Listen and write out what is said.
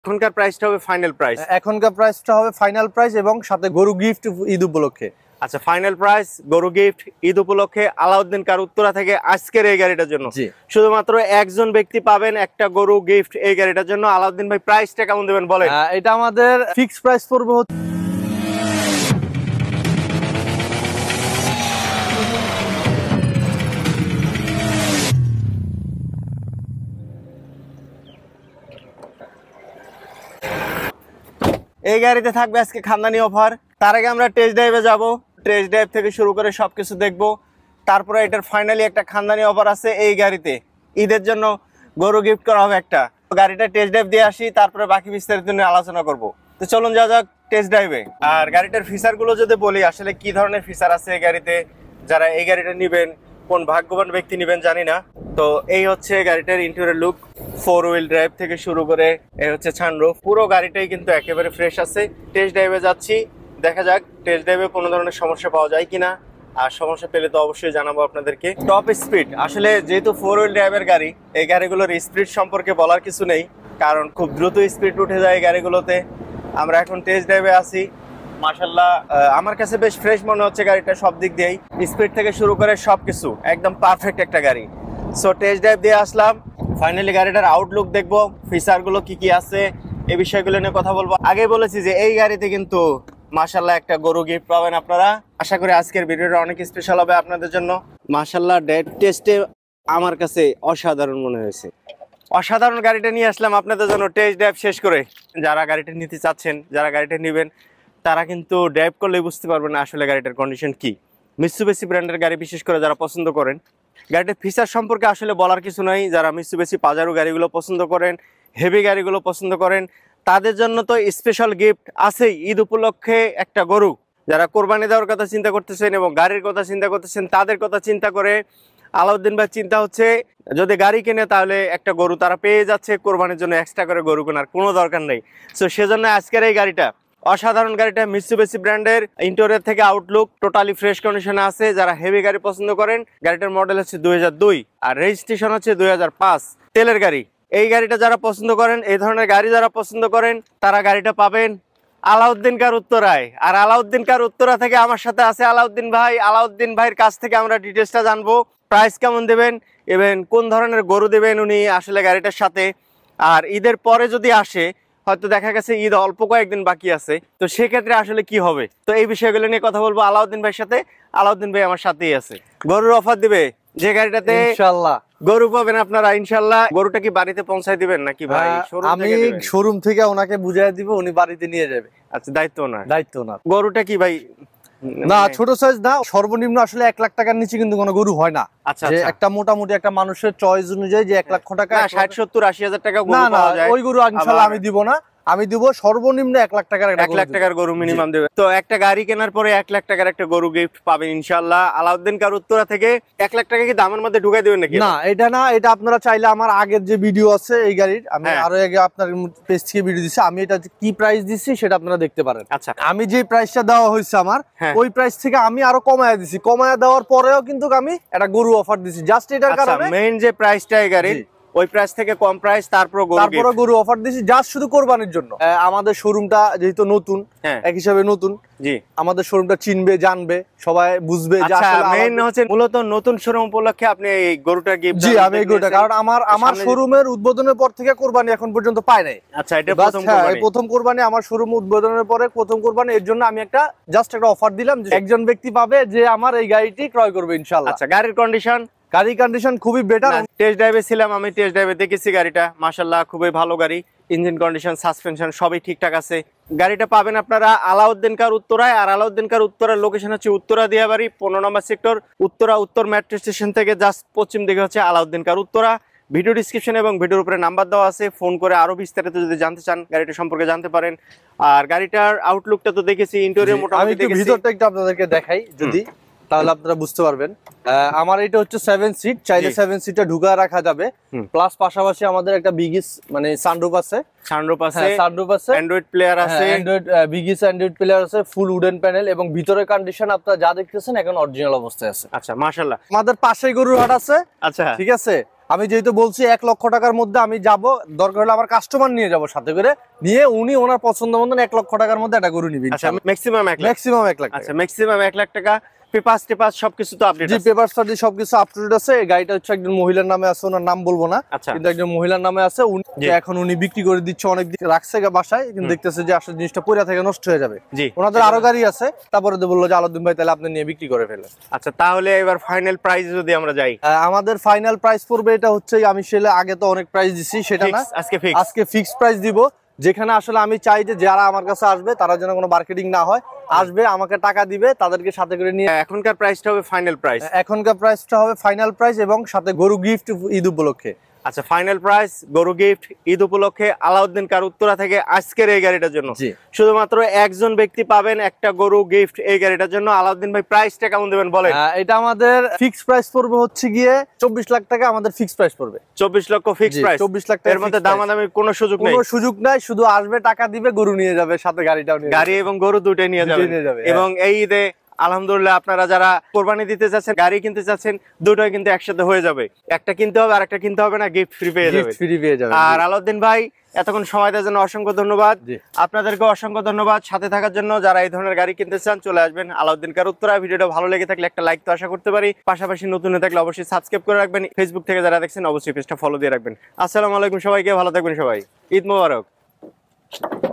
এখনকার প্রাইসটা হবে ফাইনাল প্রাইস। এখনকার প্রাইসটা হবে ফাইনাল প্রাইস এবং সাথে গরু গিফট ঈদ উপলক্ষে। আচ্ছা, ফাইনাল প্রাইস গরু গিফট ঈদ উপলক্ষে আলাউদ্দিন কার উত্তরা থেকে আজকের এই গাড়িটার জন্য শুধুমাত্র একজন ব্যক্তি পাবেন একটা গরু গিফট এই গাড়িটার জন্য। আলাউদ্দিন ভাই প্রাইসটা কেমন দেবেন বলেন? এটা আমাদের ফিক্স প্রাইস পড়বে এই গাড়িতে থাকবে আজকে খানদানি অফার। তার আগে আমরা টেস্ট ড্রাইভে যাব, টেস্ট ড্রাইভ থেকে শুরু করে সবকিছু দেখবো, তারপরে এটার ফাইনালি একটা খানদানি অফার আছে এই গাড়িতে, ঈদের জন্য গরু গিফট করা হবে একটা। গাড়িটা টেস্ট ড্রাইভ দিয়ে আসি, তারপরে বাকি বিস্তারিত নিয়ে আলোচনা করব। তো চলুন যা যাক টেস্ট ড্রাইভে। আর গাড়িটার ফিচার গুলো যদি বলি, আসলে কি ধরনের ফিচার আছে এই গাড়িতে, যারা এই গাড়িটা নিবেন কোন ভাগ্যবান ব্যক্তি নিবেন জানি না। তো এই হচ্ছে গাড়িটার ইন্টেরিয়র লুক, 4 হুইল ড্রাইভ থেকে শুরু করে এই হচ্ছে সানরুফ, পুরো গাড়িটাই কিন্তু একেবারে ফ্রেশ আছে। টেস্ট ড্রাইভে যাচ্ছি, দেখা যাক টেস্ট ড্রাইভে কোনো ধরনের সমস্যা পাওয়া যায় কিনা, আর সমস্যা পেলে তো অবশ্যই জানাবো আপনাদেরকে। টপ স্পিড, আসলে যেহেতু 4 হুইল ড্রাইভের গাড়ি, এই গাড়িগুলোর স্পিড সম্পর্কে বলার কিছু নেই, কারণ খুব দ্রুত স্পিড উঠে যায় এই গাড়িগুলোতে। আমরা এখন টেস্ট ড্রাইভে আছি, মাশাআল্লাহ আমার কাছে বেশ ফ্রেশ মনে হচ্ছে গাড়িটা সব দিক দিয়েই, স্পিড থেকে শুরু করে সবকিছু একদম পারফেক্ট একটা গাড়ি। সো টেস্ট ড্রাইভ দিয়ে আসলাম, ফাইনালি গাড়িটার আউটলুক দেখবো, ফিচারগুলো কি কি আছে এই বিষয়গুলো নিয়ে কথা বলবো। আগে বলেছি যে এই গাড়িতে কিন্তু মাশাআল্লাহ একটা গরু গিফট পাবেন আপনারা। আশা করি আজকের ভিডিওটা অনেক স্পেশাল হবে আপনাদের জন্য। মাশাআল্লাহ ড্রাইভ টেস্টে আমার কাছে অসাধারণ মনে হয়েছে, অসাধারণ গাড়িটা নিয়ে আসলাম আপনাদের জন্য টেস্ট ড্রাইভ শেষ করে। যারা গাড়িটা নিতে চাচ্ছেন, যারা গাড়িটা নেবেন, তারা কিন্তু ড্রাইভ করলে বুঝতে পারবেন আসলে গাড়িটার কন্ডিশন কি। মিৎসুবিশি ব্র্যান্ডের গাড়ি বিশেষ করে যারা পছন্দ করেন, গাড়িটার ফিচার সম্পর্কে আসলে বলার কিছু নাই। যারা মিৎসুবিশি পাজারো গাড়িগুলো পছন্দ করেন, হেভি গাড়িগুলো পছন্দ করেন, তাদের জন্য তো স্পেশাল গিফট আছেই ঈদ উপলক্ষে একটা গরু। যারা কোরবানি দেওয়ার কথা চিন্তা করতেছেন এবং গাড়ির কথা চিন্তা করতেছেন, তাদের কথা চিন্তা করে আলাউদ্দিন ভাই চিন্তা হচ্ছে যদি গাড়ি কেনে তাহলে একটা গরু তারা পেয়ে যাচ্ছে, কোরবানির জন্য এক্সট্রা করে গরু কেনার কোনো দরকার নেই। সো সেজন্য আজকের এই গাড়িটা অসাধারণ, গাড়িটা মিৎসুবিশি ব্র্যান্ডের, ইন্টেরিয়র থেকে আউটলুক টোটালি ফ্রেশ কন্ডিশনে আছে। যারা হেভি গাড়ি পছন্দ করেন, গাড়িটার মডেল হচ্ছে 2002 আর রেজিস্ট্রেশন হচ্ছে 2005, তেলের গাড়ি। এই গাড়িটা যারা পছন্দ করেন, এই ধরনের গাড়ি যারা পছন্দ করেন, তারা গাড়িটা পাবেন আলাউদ্দিন কার উত্তরায়। আর আলাউদ্দিন কার উত্তরা থেকে আমার সাথে আছে আলাউদ্দিন ভাই। আলাউদ্দিন ভাইয়ের কাছ থেকে আমরা ডিটেলসটা জানবো, প্রাইস কেমন দেবেন এবং কোন ধরনের গরু দেবেন উনি আসলে গাড়িটার সাথে। আর ঈদের পরে যদি আসে, হয়তো দেখা গেছে ঈদ অল্প কয়েকদিন বাকি আছে, তো সেক্ষেত্রে আসলে কি হবে, তো এই বিষয়গুলো নিয়ে কথা বলবো আলাউদ্দিন ভাইয়ের সাথে। আলাউদ্দিন ভাই আমার সাথেই আছে। গরুর অফার দিবে যে গাড়িটাতে ইনশাআল্লাহ গরু পাবেন আপনারা ইনশাআল্লাহ। গরুটা কি বাড়িতে পৌঁছায় দিবেন নাকি ভাই? আমি শোরুম থেকে ওনাকে বুঝিয়ে দিব, উনি বাড়িতে নিয়ে যাবে। আচ্ছা, দায়িত্ব না? দায়িত্ব না। গরুটা কি ভাই না ছোট সাইজ না, সর্বনিম্ন আসলে 1 লাখ টাকার নিচে কিন্তু কোনো গরু হয় না। আচ্ছা, যে একটা মোটামুটি একটা মানুষের চয়েস অনুযায়ী যে 1 লক্ষ টাকা, 60 70 80 হাজার টাকা গরু পাওয়া যায়, ওই গরু ইনশাআল্লাহ আমি দিব না। আমি দিব সর্বনিম্ন 1 লাখ টাকার, 1 লাখ টাকার গরু মিনিমাম দেবে। তো একটা গাড়ি কেনার পরে 1 লাখ টাকার একটা গরু গিফট পাবেন ইনশাআল্লাহ আলাউদ্দিন কার উত্তরা থেকে। 1 লাখ টাকা কি দামের মধ্যে ঢুকাই দিবেন নাকি? না, এটা না, এটা আপনারা চাইলে আমার আগের যে ভিডিও আছে এই গাড়ির, আমি আরো আগে আপনার পেজ থেকে ভিডিও দিছি, আমি এটা কি প্রাইস দিচ্ছি সেটা আপনারা দেখতে পারেন। আচ্ছা, আমি যে প্রাইসটা দেওয়া হয়েছে আমার, ওই প্রাইস থেকে আমি আরো কমায় দিছি। কমায় দেওয়ার পরেও কিন্তু আমি একটা গরু অফার দিছি জাস্ট এটার কারণে। মেইন যে প্রাইসটা এই গাড়ির, ওই প্রাইস থেকে কম প্রাইস, তারপরে গরু অফার দিছি জাস্ট শুধু কোরবানির জন্য। আমাদের শোরুমটা যেহেতু নতুন, এক হিসাবে নতুন, জি আমাদের শোরুমটা চিনবে, জানবে, সবাই বুঝবে যে আসলে মেইন হচ্ছে মূলত নতুন শোরুম উপলক্ষে আপনি এই গরুটা গিফট। জি, আমি এই গরুটা, কারণ আমার শোরুমের উদ্বোধনের পর থেকে কোরবানি এখন পর্যন্ত পায় নাই। আচ্ছা, এটা প্রথম কোরবানি? প্রথম কোরবানি আমার শোরুম উদ্বোধনের পরে প্রথম কোরবানি। এর জন্য আমি একটা জাস্ট একটা অফার দিলাম যে একজন ব্যক্তি পাবে যে আমার এই গাড়িটি ক্রয় করবে ইনশাআল্লাহ। আচ্ছা, গাড়ির কন্ডিশন? গাড়ির কন্ডিশন খুবই বেটার। টেস্ট ড্রাইভে ছিলাম আমি, টেস্ট ড্রাইভে দেখেছি গাড়িটা, মাশাআল্লাহ খুবই ভালো গাড়ি। ইঞ্জিন কন্ডিশন, সাসপেনশন সবই ঠিকঠাক আছে। গাড়িটা পাবেন আপনারা আলাউদ্দিন কার উত্তরায়। আর আলাউদ্দিন কার উত্তরার লোকেশন হচ্ছে উত্তরা দিয়াবাড়ি 15 নম্বর সেক্টর, উত্তরা উত্তর মেট্রো স্টেশন থেকে জাস্ট পশ্চিম দিকে হচ্ছে Alauddin car Uttara. Video description এবং ভিডিওর উপরে নাম্বার দেওয়া আছে, ফোন করে আরো বিস্তারিত যদি জানতে চান গাড়িটা সম্পর্কে জানতে পারেন। আর গাড়িটার আউটলুকটা তো দেখেছি, ইন্টেরিয়র মোটামুটি দেখেছি। ভিতরটা একটু আপনাদেরকে দেখাই যদি, তাহলে আপনারা বুঝতে পারবেন। আমার এটা হচ্ছে 7 সিট, চাইলে 7 সিটে ঢুকা রাখা যাবে। প্লাস পাশাপাশি আমাদের একটা বিগিস মানে সানরুফ আছে, অ্যান্ড্রয়েড প্লেয়ার আছে, বিগিস অ্যান্ড্রয়েড প্লেয়ার আছে, ফুল উডেন প্যানেল এবং ভিতরের কন্ডিশন আপনারা যা দেখতেছেন এখন অরিজিনাল অবস্থায় আছে। আচ্ছা, মাশাআল্লাহ। আমাদের পাশেই গরুর হাট আছে। আচ্ছা, ঠিক আছে। আমি যেহেতু বলছি 1 লক্ষ টাকার মধ্যে আমি যাব, দরকার হলে আমার কাস্টমার নিয়ে যাব সাথে করে, নিয়ে উনি ওনার পছন্দ মতন 1 লক্ষ টাকার মধ্যে একটা গরু নিবেন। আচ্ছা ম্যাক্সিমাম 1 লাখ, ম্যাক্সিমাম 1 লাখ। আচ্ছা ম্যাক্সিমাম 1 লাখ টাকা। পেপার সবকিছু তো আপডেট জি, আছে? পেপার সার্টি সবকিছু আপ টু ডেট আছে। এই গাড়িটা হচ্ছে একজন মহিলার নামে আছে, ওনার নাম বলবো না, কিন্তু একজন মহিলার নামে আছে। এখন উনি বিক্রি করে দিচ্ছে, অনেক দিন রাখছে বাসায়, কিন্তু দেখতেছে যে আসলে জিনিসটা পয়রা থেকে নষ্ট হয়ে যাবে। ওনাদের আরো গাড়ি আছে, তারপরে তো বললো যে আলাউদ্দিন ভাই তাহলে আপনি নিয়ে বিক্রি করে ফেলেন। আচ্ছা তাহলে এবার ফাইনাল প্রাইস যদি আমরা যাই, আমাদের ফাইনাল প্রাইস পড়বে, এটা হচ্ছে আমি সেলে আগে তো অনেক প্রাইস দিছি, সেটা না, আজকে ফিক্সড প্রাইস দিব। যেখানে আসলে আমি চাই যে যারা আমার কাছে আসবে তারা যেন কোনো মার্কেটিং না হয়, আসবে আমাকে টাকা দিবে, তাদেরকে সাথে করে নিয়ে। এখনকার প্রাইসটা হবে ফাইনাল প্রাইস? এখনকার প্রাইসটা হবে ফাইনাল প্রাইস এবং সাথে গরু গিফট ঈদ উপলক্ষে। আচ্ছা ফাইনাল প্রাইস গরু গিফট ঈদ উপলক্ষে আলাউদ্দিন কার উত্তরা থেকে আজকের এই গাড়িটার জন্য শুধুমাত্র একজন ব্যক্তি পাবেন একটা গরু গিফট এই গাড়িটার জন্য। আলাউদ্দিন ভাই প্রাইসটা কেমন দেবেন বলেন? এটা আমাদের ফিক্সড প্রাইস পড়বে হচ্ছে গিয়ে 24 লাখ টাকা। আমাদের ফিক্সড প্রাইস পড়বে 24 লক্ষ ফিক্সড প্রাইস। 24 লাখ টাকা। এর মধ্যে দামাদামির কোনো সুযোগ নেই? কোনো সুযোগ নাই, শুধু আসবে, টাকা দিবে, গরু নিয়ে যাবে, সাথে গাড়িটাও নিয়ে যাবে। গাড়ি এবং গরু দুটোই নিয়ে যাবে। এবং এই ঈদে আলহামদুলিল্লাহ আপনারা যারা কোরবানি দিতে যাচ্ছেন, গাড়ি কিনতে চাচ্ছেন, দুটোই কিন্তু একসাথে হয়ে যাবে। একটা কিনতে হবে আর একটা কিনতে হবে না, গিফট ফ্রি পেয়ে যাবে। আর আলাউদ্দিন ভাই এতক্ষণ সময় দেওয়ার জন্য অসংখ্য ধন্যবাদ। আপনাদেরকে অসংখ্য ধন্যবাদ সাথে থাকার জন্য। যারা এই ধরনের গাড়ি কিনতে চান চলে আসবেন আলাউদ্দিন কার উত্তরা। ভিডিওটা ভালো লেগে থাকলে একটা লাইক তো আশা করতে পারি, পাশাপাশি নতুন হয়ে থাকলে অবশ্যই সাবস্ক্রাইব করে রাখবেন। ফেসবুক থেকে যারা দেখছেন অবশ্যই পেজটা ফলো দিয়ে রাখবেন। আসসালামু আলাইকুম সবাইকে, ভালো থাকবেন সবাই, ঈদ মোবারক।